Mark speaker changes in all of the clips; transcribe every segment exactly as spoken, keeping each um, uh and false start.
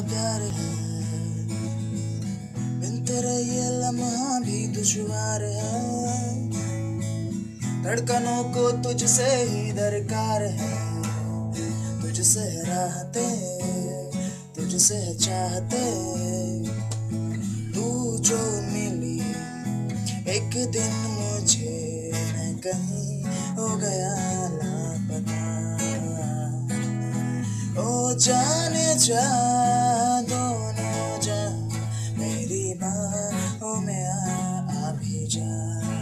Speaker 1: प्यार है, बिन तेरे ये लम्हा भी दुश्वार है। धड़कनों को तुझसे ही दरकार है, तुझसे राहते, तुझसे चाहते। तू जो मिली एक दिन मुझे, मैं कहीं हो गया लापता। ओ जाने जा दोनों जा, मेरी बाहों में आ, आ भी जा।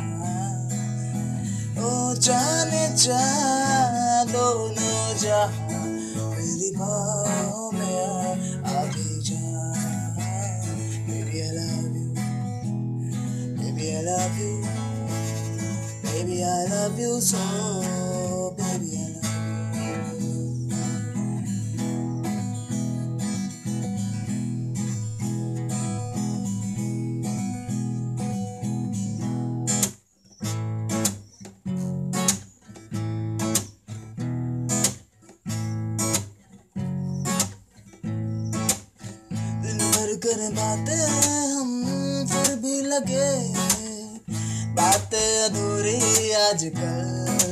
Speaker 1: ओ जाने जा दोनों जा, मेरी बाहों में आ, आ भी जा। Baby I love you, baby I love you, baby I love you so, baby I love you. कर बातें हम फिर भी लगे, बातें अधूरी आजकल।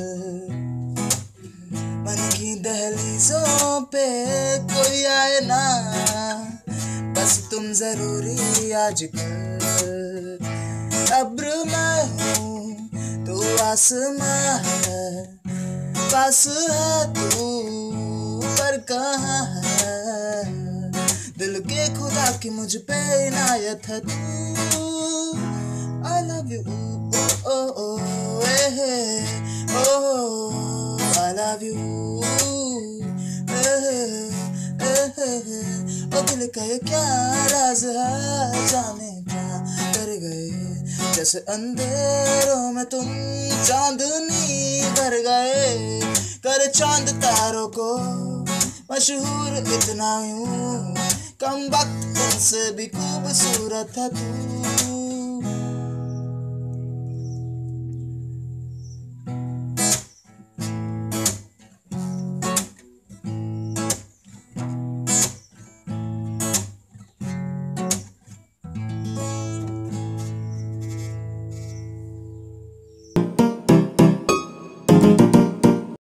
Speaker 1: मन की दहलीजों पे कोई आए ना, बस तुम जरूरी आजकल। अब्र मैं हूँ तू आसमां है, पास है तू पर कहाँ है। दिल के खुदा की मुझ पे इनायत है तू। I love you, oh oh oh, eh, oh, I love you, eh, eh, ओ दिल का ये क्या राज है, जाने क्या कर गए। जैसे अंधेरों में तुम चांदनी भर गए, कर चांद तारों को मशहूर इतना यूं। कम वक्त इनसे भी खूबसूरत है तू।